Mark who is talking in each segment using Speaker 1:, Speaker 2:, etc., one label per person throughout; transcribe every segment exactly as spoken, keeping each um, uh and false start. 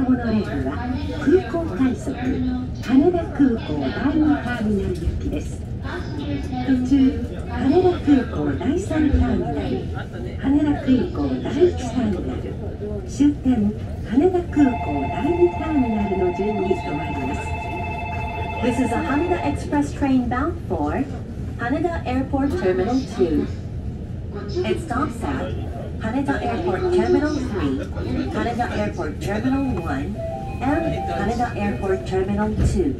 Speaker 1: モノレールは空港快速羽田空港第にターミナル行きです。途中羽田空港第さんターミナル、羽田空港第いちターミナル、終点羽田空港第にターミナルの順に停まります。
Speaker 2: This is a Haneda Express train bound for Haneda Airport Terminal two. It stops at Haneda Airport Terminal three, Haneda Airport Terminal one, and Haneda Airport Terminal two.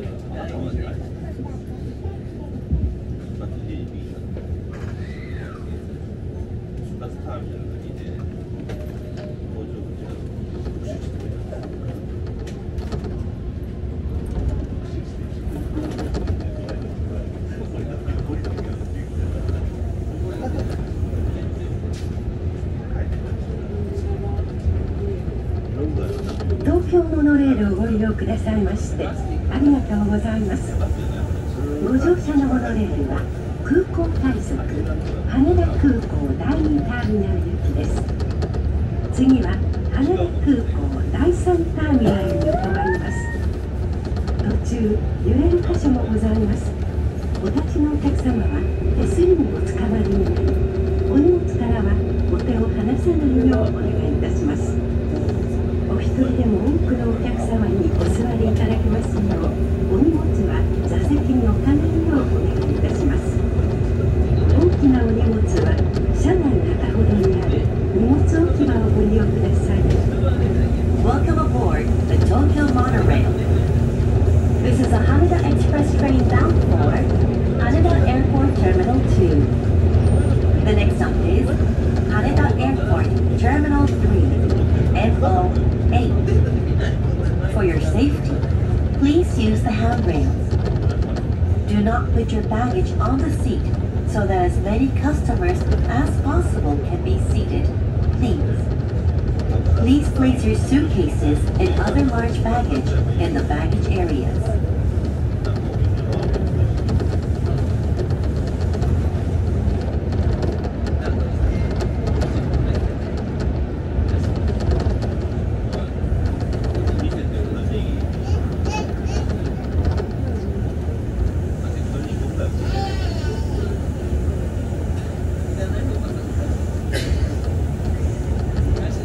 Speaker 1: 東京モノレールをご利用くださいましてありがとうございます。ご乗車のモノレールは空港快速羽田空港第にターミナル行きです。次は羽田空港第さんターミナルに停まります。途中揺れる箇所もございます。お立ちのお客様は手すりにおつかまりになり、お荷物からはお手を離さないようお願いいたします。お一人でも多くのお客様にお座りいただけますよう、お荷物は座席に置かないようお願いいたします。大きなお荷物は車内中ほどにある荷物置き場をご利用ください。
Speaker 2: Welcome aboard the Tokyo Monorail. This is a Haneda Express train bound for Haneda Airport Terminal two. The next stop is Haneda Airport Terminal three, F O eight. For your safety, please use the handrails. Do not put your baggage on the seat so that as many customers as possible can be seated, please. Please place your suitcases and other large baggage in the baggage areas.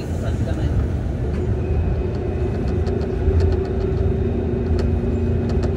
Speaker 1: ご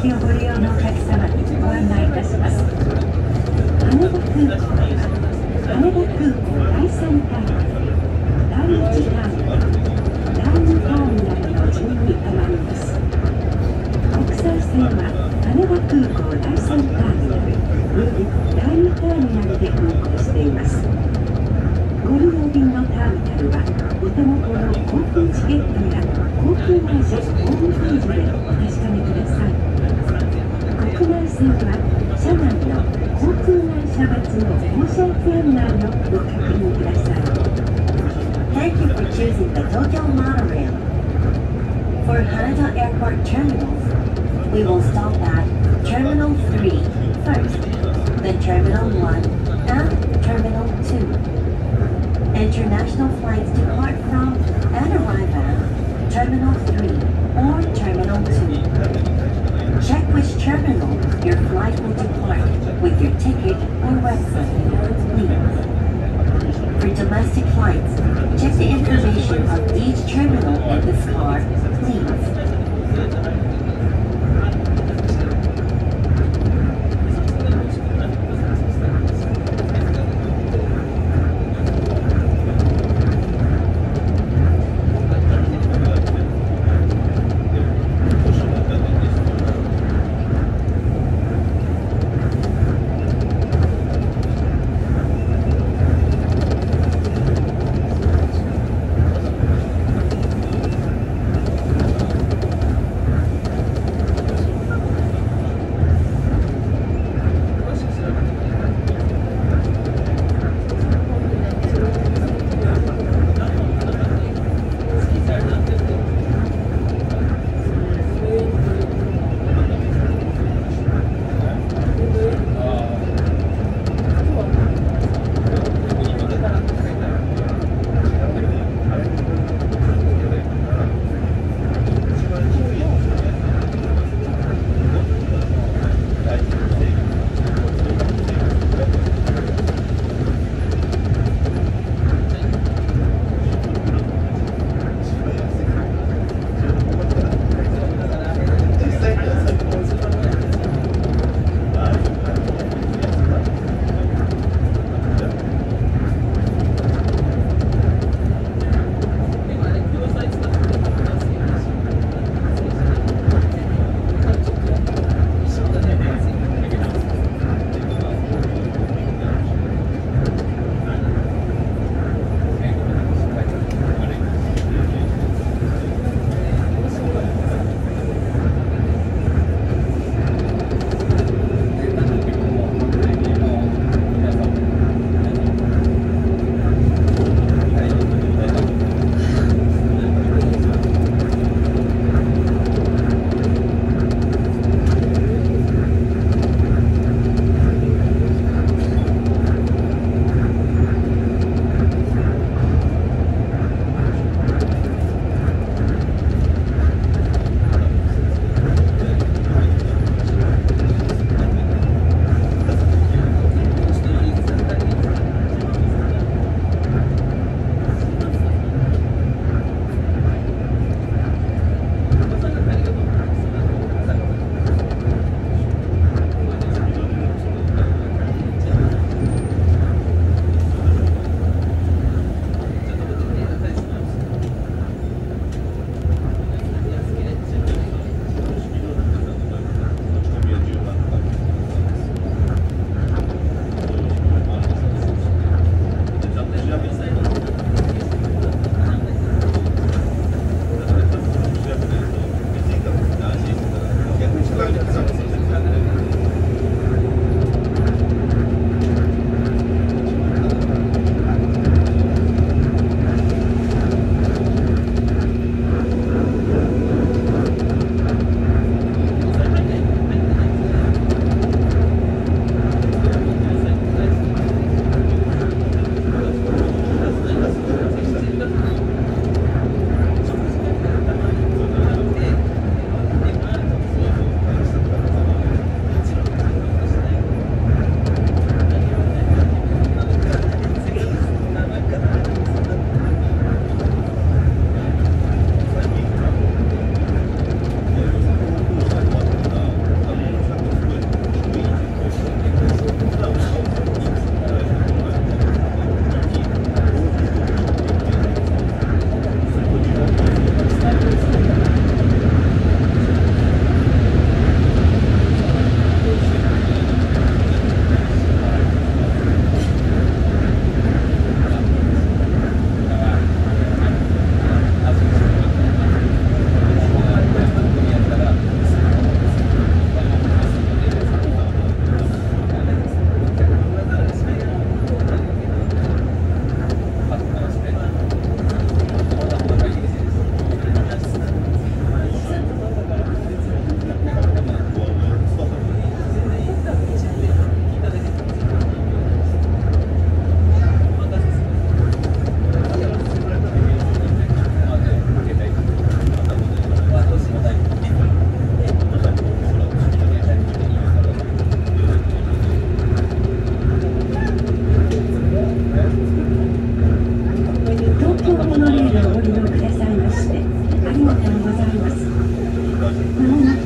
Speaker 1: 機をご利用のお客様にご案内いたします。羽田空港では羽田空港だいさんターミナル、だいいちターミナル、だいにターミナルの順に停まります。国際線は羽田空港だいさんターミナル及びだいにターミナルで運航しています。ご利用便のターミナルはお手元の航空チケットや航空会社ホームページでお確かめください。国内線は車内の航空会社別の降車駅案内をご確認ください。
Speaker 2: Thank you for choosing the Tokyo Monorail. For Haneda Airport terminals, we will stop at Terminal three first, then Terminal one and Terminal two. International flights depart from and arrive at Terminal three or Terminal two. Check which terminal your flight will depart with your ticket or website, please. For domestic flights, check the information of each terminal in this card, please.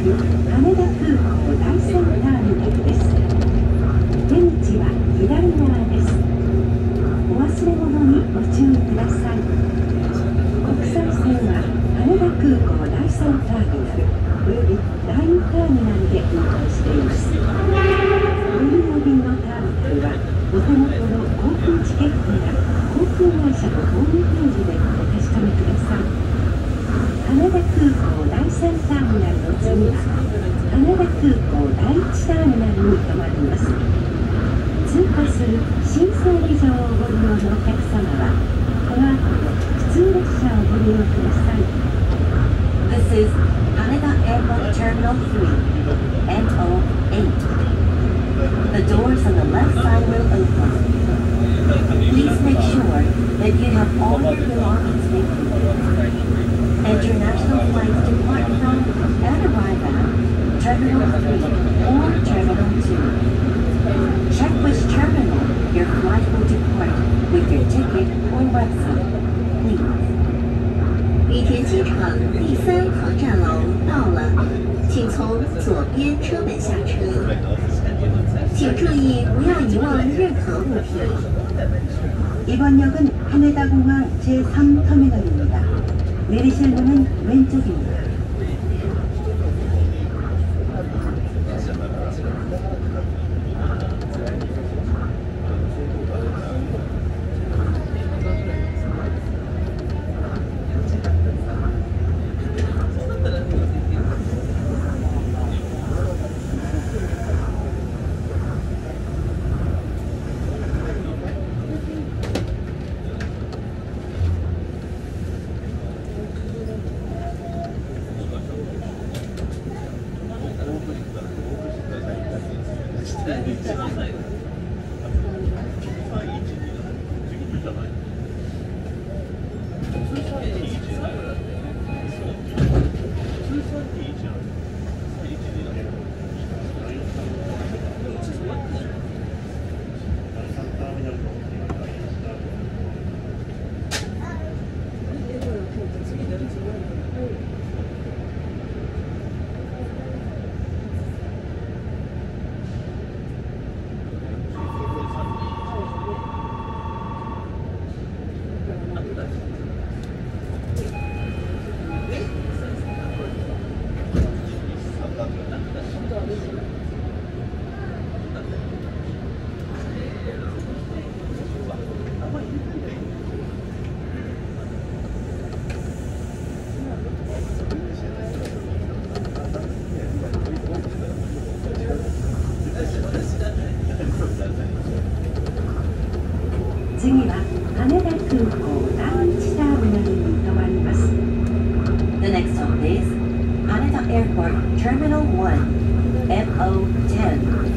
Speaker 1: 羽田空港第三ターミナルです。出口は左側です。お忘れ物にご注意ください。国際線は羽田空港第三ターミナルおよびだいにターミナルで運航しています。ご利用便のターミナルはお手元の航空チケットや航空会社のホームページでお確かめください。羽田空港第三ターミナルの次は羽田空港第一ターミナルに停まります。通過する新整備場をご利用のお客様はこの後の普通列車をご利用ください。
Speaker 2: This is Haneda Airport Terminal three, M O eight. The doors on the left side will open. Please make sure that you have all your belongings with you. International flights depart from and arrive at Terminal three or Terminal two. Check which terminal your flight will depart with your ticket or website, please.
Speaker 3: 羽田机场第三航站楼到了，请从左边车门下车。请注意不要遗忘任何物品。
Speaker 1: 이번 역은 하네다공항 제삼 터미널입니다. 내리실 문은 왼쪽입니다.
Speaker 2: The next stop is Haneda Airport Terminal one, M O ten.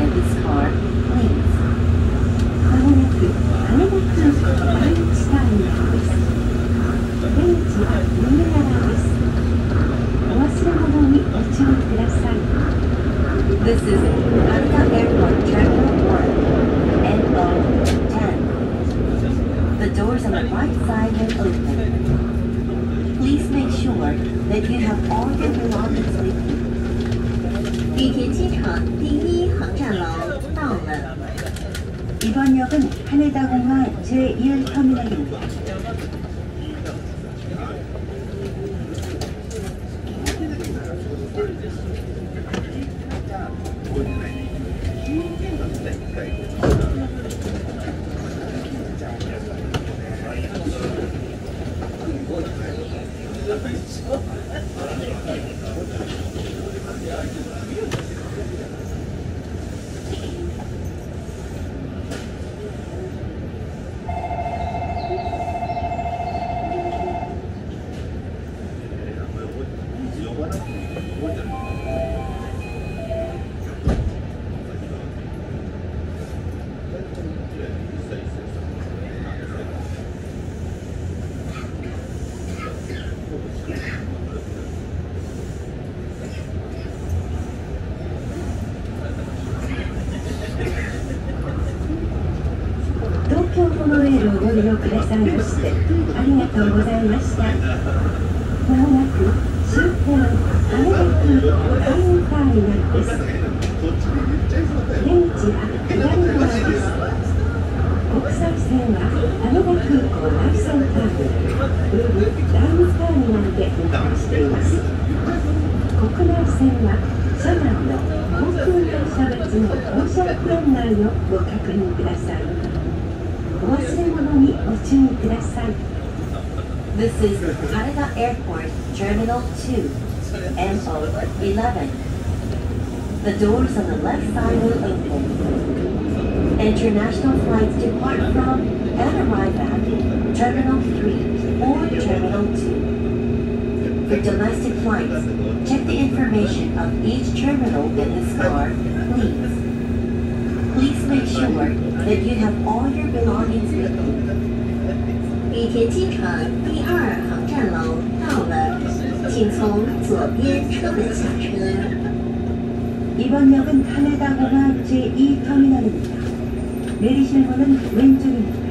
Speaker 2: in this car, please.
Speaker 1: まもなく羽田空港第一ターミナルです。出口は右側です。お忘れ物にご注意ください。
Speaker 2: This is Haneda Airport Terminal one, N O ten. The doors on the right side will open. Please make sure that you have all your belongings with you.
Speaker 3: 羽田机场第一航站楼到了。
Speaker 1: 이번 역은 하네다공항 제일 터미널입니다.東京モノレールをご利用くださいましてありがとうございました。まもなく終点羽田空港第二ターミナルです。出口は左側です。国際線は羽田空港第三ターミナルおよび第二ターミナルで運行しています。国内線は車内の航空会社別の乗車案内をご確認ください。お忘れ物にご注意ください。
Speaker 2: This is Haneda Airport Terminal two, N O eleven. The doors on the left side will open. International flights depart from and arrive at Terminal three or Terminal two. For domestic flights, check the information of each terminal in this car, please. Please make sure that you have all your belongings with you.
Speaker 3: 羽田机场第二航站楼到了，请从左边车门下车。
Speaker 1: 이번 역은 하네다공항 제이 터미널입니다. 내리실 문은 왼쪽입니다.